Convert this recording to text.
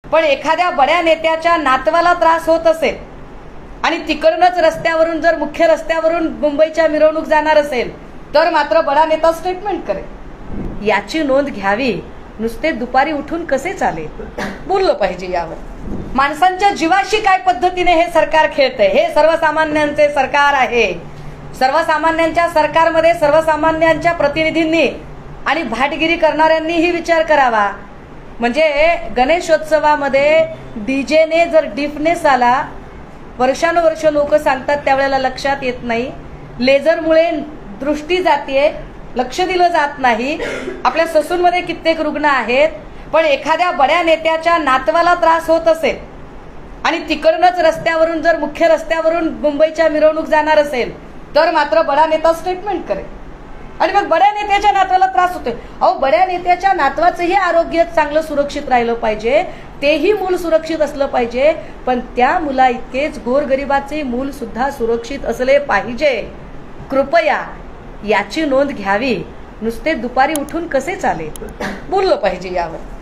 पण एखाद्या बड्या नेत्याच्या नातवाला त्रास होत असेल आणि तिकडनंच रस्त्यावरून जर मुख्य रस्त्यावरून मुंबईच्या मिरवणूक जाणार असेल तर मात्र बडा नेता स्टेटमेंट करेल। याची नोंद घ्यावी। नुसते दुपारी उठून कसे चालेल, बोललं पाहिजे यावर। माणसांच्या जीवाशी काय पद्धतीने हे सरकार खेळतंय। हे सर्वसामान्यांचे सरकार आहे। सर्वसामान्यांच्या सरकारमध्ये सर्वसामान्यांच्या प्रतिनिधींनी आणि भाटगिरी करणाऱ्यांनीही विचार करावा। म्हणजे गणेशोत्सवामध्ये डीजेने जर डिफनेस आला, वर्षानुवर्ष लोक सांगतात, त्यावेळेला लक्षात येत नाही। लेझरमुळे दृष्टी जाते, लक्ष दिलं जात नाही। आपल्या ससूनमध्ये कित्येक रुग्ण आहेत, पण एखाद्या बड्या नेत्याच्या नातवाला त्रास होत असेल आणि तिकडनंच रस्त्यावरून जर मुख्य रस्त्यावरून मुंबईच्या मिरवणूक जाणार असेल तर मात्र बडा नेता स्टेटमेंट करेल। आणि मग बड्या नेत्याच्या नातवाला त्रास होतोय। अहो, बड्या नेत्याच्या नातवाचंही आरोग्य चांगलं सुरक्षित राहिलं पाहिजे, तेही मूल सुरक्षित असलं पाहिजे, पण त्या मुला इतकेच गोरगरिबाचे मूल सुद्धा सुरक्षित असले पाहिजे। कृपया याची नोंद घ्यावी। नुसते दुपारी उठून कसे चालेल, बोललं पाहिजे यावर।